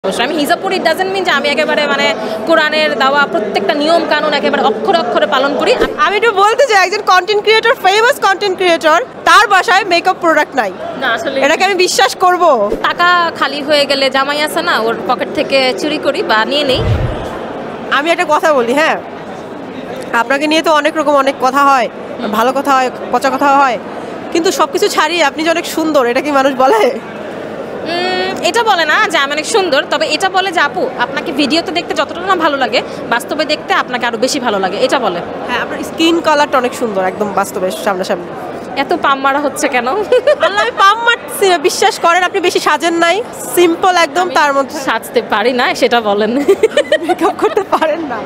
অবশ্যই আমি হিজাব পড়ি, ইট ডাজন্ট মিন যে আমি একেবারে মানে কোরআনের দেওয়া প্রত্যেকটা নিয়ম কানুন একেবারে অক্ষরে অক্ষরে পালন করি। আমি একটু বলতে চাই, একজন content creator, famous content creator, তার বাসায় মেকআপ প্রোডাক্ট নাই। না আসলে এটাকে আমি বিশ্বাস করব? টাকা খালি হয়ে গেলে জামাই আছে না, ওর পকেট থেকে চুরি করি বা নিয়ে নেই। আমি একটা কথা বলি, হ্যাঁ, আপনাকে নিয়ে তো অনেক রকম অনেক কথা হয়, ভালো কথা হয়, পচা কথা হয়, কিন্তু সবকিছু ছাড়িয়ে আপনি যে অনেক সুন্দর, এটা কি মানুষ বলে? এটা বলে না যে আমি অনেক সুন্দর, তবে এটা বলে যে আপু আপনাকে ভিডিওতে দেখতে যতটা না ভালো লাগে বাস্তবে দেখতে আপনাকে আরো বেশি ভালো লাগে, এটা বলে। হ্যাঁ, আপনার স্কিন কালারটা অনেক সুন্দর, একদম বাস্তবে সামনাসামনি। এত পাম মারা হচ্ছে কেন? আল্লাহ, আমি পাম মারছি না, বিশ্বাস করেন, আপনি বেশি সাজেন নাই, সিম্পল একদম। তার মধ্যে সাজতে পারি না সেটা বলেন? মেকআপ করতে পারেন না?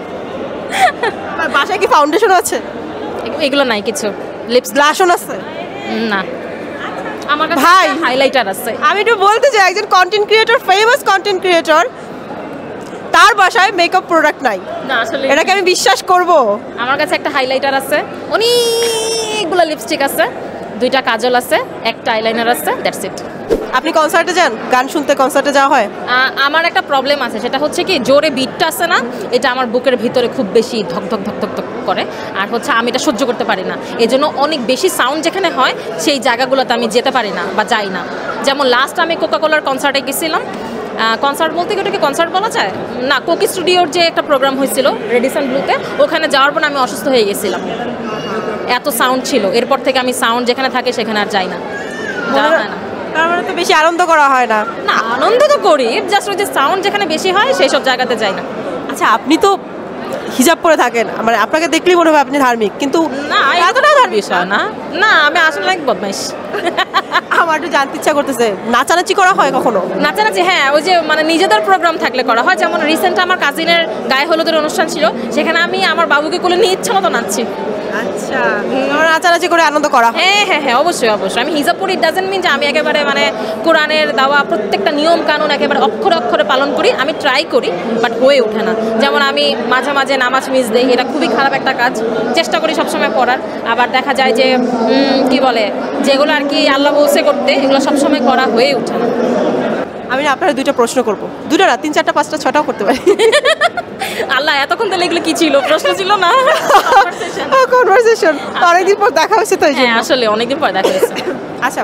আর বাসায় কি ফাউন্ডেশন আছে? এগুলো নাই কিছু। লিপস ব্লাশন আছে? না, আমার কাছে ভাই হাইলাইটার আছে। আমি একটু বলতে চাই, একজন content creator, famous content creator, তার বাসায় মেকআপ প্রোডাক্ট নাই। না আসলে এটাকে আমি বিশ্বাস করব? আমার কাছে একটা হাইলাইটার আছে, অনেকগুলো লিপস্টিক আছে, 2টা কাজল আছে, একটা আইলাইনার আছে, দ্যাটস ইট। আপনি কনসার্টে যান? গান শুনতে কনসার্টে যাওয়া হয়? আমার একটা প্রবলেম আছে, সেটা হচ্ছে কি জোরে বিটটা আছে না, এটা আমার বুকের ভিতরে খুব বেশি ধক ধক ধক ধক ধক করে, আর হচ্ছে আমি এটা সহ্য করতে পারি না। এজন্য অনেক বেশি সাউন্ড যেখানে হয় সেই জায়গাগুলোতে আমি যেতে পারি না বা যাই না। যেমন লাস্ট আমি কোকাকোলার কনসার্টে গেছিলাম। কনসার্ট বলতে কি ওটাকে কনসার্ট বলা যায় না, কোকি স্টুডিওর যে একটা প্রোগ্রাম হয়েছিল রেডিসন ব্লুতে, ওখানে যাওয়ার পর আমি অসুস্থ হয়ে গেছিলাম, এত সাউন্ড ছিল। এরপর থেকে আমি সাউন্ড যেখানে থাকে সেখানে আর যাই না, যাওয়া হয় না। তার মানে তো বেশি আনন্দ করা হয় না? না, আনন্দ তো করি, জাস্ট ওই যে সাউন্ড যেখানে বেশি হয় সেই সব জায়গাতে যাই না। আচ্ছা, আপনি তো হিজাব পরে থাকেন, মানে আপনাকে দেখলেই মনে হবে আপনি ধার্মিক, কিন্তু না এতটা বিষয় না। না, আমি আসলে এক বদমাইশ। আমার একটু জানতে ইচ্ছা করতেছে, নাচানাচি করা হয় কখনো? নাচানাচি হ্যাঁ, ওই যে মানে নিজেদের প্রোগ্রাম থাকলে করা হয়। যেমন রিসেন্ট আমার কাজিনের গায়ে হলুদের অনুষ্ঠান ছিল, সেখানে আমি আমার বাবুকে কোলে নিয়ে ইচ্ছা মতো নাচছি। আচ্ছা, আমরা নাচানাচি করে আনন্দ করা হয়? হ্যাঁ হ্যাঁ হ্যাঁ, অবশ্যই অবশ্যই। আমি হিজাব পড়ি, ইট ডাজন্ট মিন যে আমি একেবারে মানে কোরআনের দেওয়া প্রত্যেকটা নিয়ম কানুন একেবারে অক্ষরে অক্ষরে পালন করি। আমি ট্রাই করি, বাট হয়ে ওঠে না। যেমন আমি মাঝে মাঝে নামাজ মিস দিই, এটা খুবই খারাপ একটা কাজ। চেষ্টা করি সবসময় পড়ার, আবার দেখা যায় যে কি বলে, যেগুলো আর কি আল্লাহ বলছে করতে, এগুলো সবসময় করা হয়ে ওঠে না। আমি আপনার 2টা প্রশ্ন করবো, 2টা না, 3, 4, 5টা, 6টাও করতে পারি। আল্লাহ, এতক্ষণ তাহলে এগুলো কি ছিল? প্রশ্ন ছিল না, কনভারসেশন। অনেকদিন পর দেখা হয়েছে তো, হ্যাঁ আসলে অনেকদিন পর দেখা হয়েছে। আচ্ছা,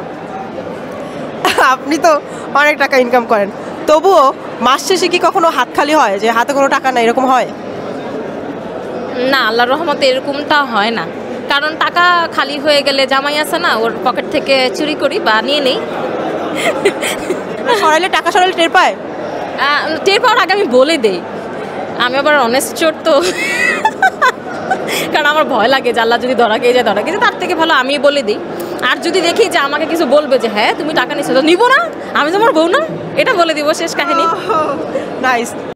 আপনি তো অনেক টাকা ইনকাম করেন, তবুও মাস শেষে কি কখনো হাত খালি হয়, যে হাতে কোনো টাকা নাই, এরকম হয়? না, আল্লাহর রহমতে এরকমটা হয় না, কারণ টাকা খালি হয়ে গেলে জামাই আছে না, ওর পকেট থেকে চুরি করি বা নিয়ে নেই। সরাইলে, টাকা সরাইলে টের পায়? টের পাওয়ার আগে আমি বলে দেই। আমি আবার অনেস্ট চোর তো, কারণ আমার ভয় লাগে যে আল্লাহ যদি ধরা খেয়ে যায়, তার থেকে ভালো আমি বলে দিই। আর যদি দেখি যে আমাকে কিছু বলবে যে হ্যাঁ তুমি টাকা নিচ্ছ, তো নিবো না, আমি তোমার বউ না, এটা বলে দিব, শেষ কাহিনী। নাইস।